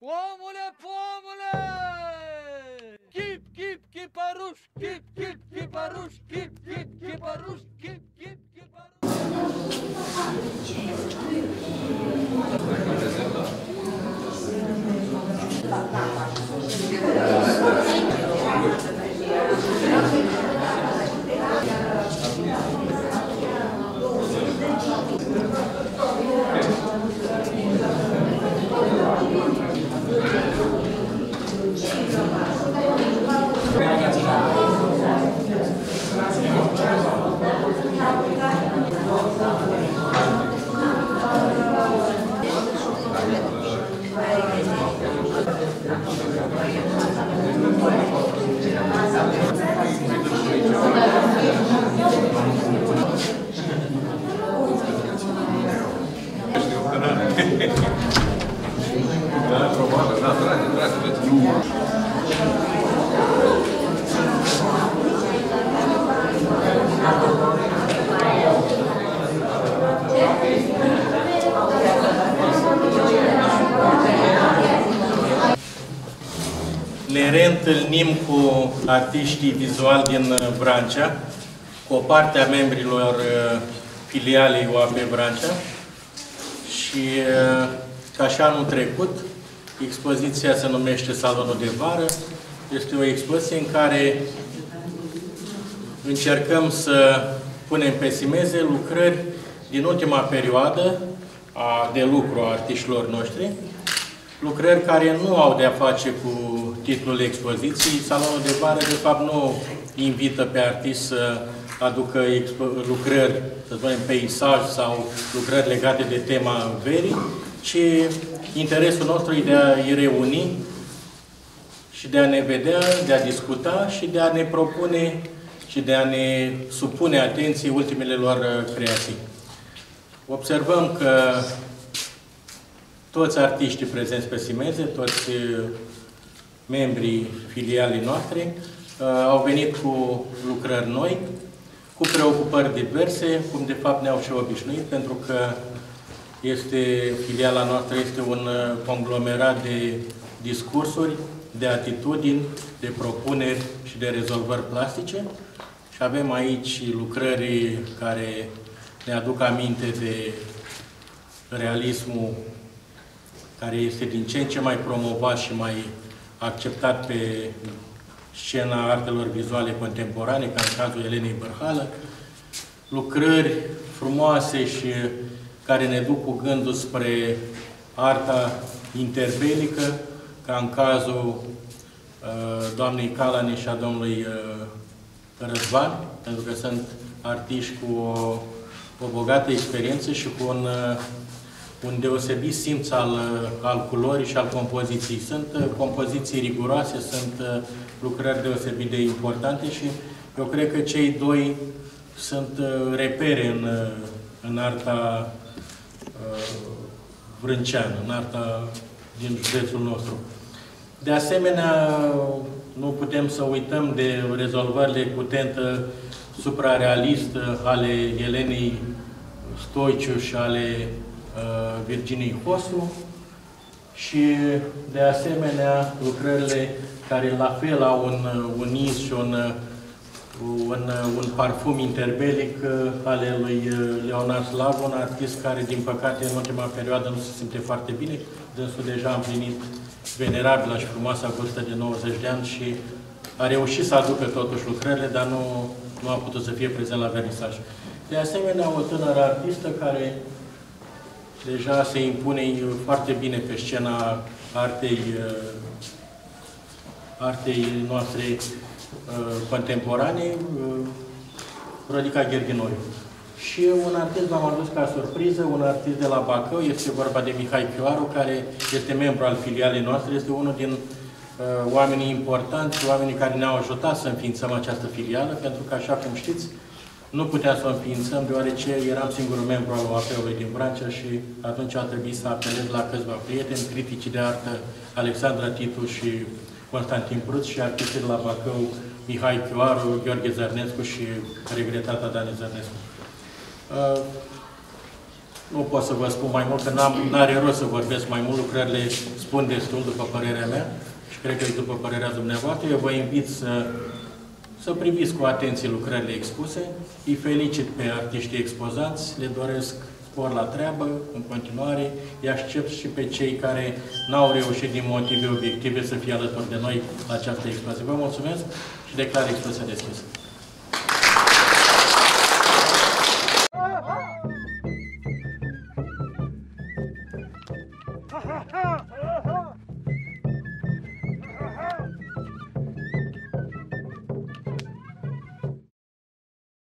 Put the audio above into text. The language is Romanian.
Omule, pomule! Chip, chip, chiparuș, chip, chip, chiparuș, chip, chip, chiparuș, chip, chip, Ne reîntâlnim cu artiștii vizuali din Vrancea, cu o parte a membrilor filialei UAP Vrancea și, ca și anul trecut, expoziția se numește Salonul de Vară. Este o expoziție în care încercăm să punem pe simeze lucrări din ultima perioadă de lucru a artiștilor noștri, lucrări care nu au de-a face cu titlul expoziției. Salonul de Vară, de fapt, nu invită pe artist să aducă lucrări, să spunem, peisaj sau lucrări legate de tema verii, ci interesul nostru e de a-i reuni și de a ne vedea, de a discuta și de a ne propune și de a ne supune atenției ultimele lor creații. Observăm că toți artiștii prezenți pe simeze, toți membrii filialei noastre, au venit cu lucrări noi, cu preocupări diverse, cum de fapt ne-au și obișnuit, pentru că filiala noastră este un conglomerat de discursuri, de atitudini, de propuneri și de rezolvări plastice. Și avem aici lucrări care ne aduc aminte de realismul care este din ce în ce mai promovat și mai acceptat pe scena artelor vizuale contemporane, ca în cazul Elenei Bărhală. Lucrări frumoase și care ne duc cu gândul spre arta interbelică, ca în cazul doamnei Calani și a domnului Răzvan, pentru că sunt artiști cu o bogată experiență și cu un deosebit simț al culorii și al compoziției. Sunt compoziții riguroase, sunt lucrări deosebit de importante și eu cred că cei doi sunt repere în arta vrânceană, în arta din județul nostru. De asemenea, nu putem să uităm de rezolvările cu tentă suprarealistă ale Elenei Stoiciu și ale Virginiei Hosu și, de asemenea, lucrările care la fel au un iz și un parfum interbelic ale lui Leonard Slavu, un artist care, din păcate, în ultima perioadă nu se simte foarte bine. Dânsul deja a împlinit venerabilă și frumoasa vârstă de 90 de ani și a reușit să aducă totuși lucrările, dar nu a putut să fie prezent la vernisaj. De asemenea, o tânără artistă care deja se impune foarte bine pe scena artei noastre contemporane, Rodica Gherghinoiu. Și un artist v-am adus ca surpriză, un artist de la Bacău, este vorba de Mihai Chioaru, care este membru al filialei noastre, este unul din oamenii importanți, oamenii care ne-au ajutat să înființăm această filială, pentru că, așa cum știți, nu puteam să o înființăm, deoarece eram singurul membru al UAP-ului din Vrancea și atunci a trebuit să apelez la câțiva prieteni, criticii de artă Alexandra Titu și Constantin Prut și artiștii de la Bacău, Mihai Chioaru, Gheorghe Zărnescu și regretata Dani Zărnescu. Nu pot să vă spun mai mult, că n-are rost să vorbesc mai mult, lucrările spun destul, după părerea mea, și cred că e după părerea dumneavoastră. Eu vă invit să priviți cu atenție lucrările expuse, îi felicit pe artiștii expozanți, le doresc spor la treabă, în continuare, îi aștept și pe cei care n-au reușit din motive obiective să fie alături de noi la această expoziție. Vă mulțumesc și declar expoziția deschisă. Ha ha ha!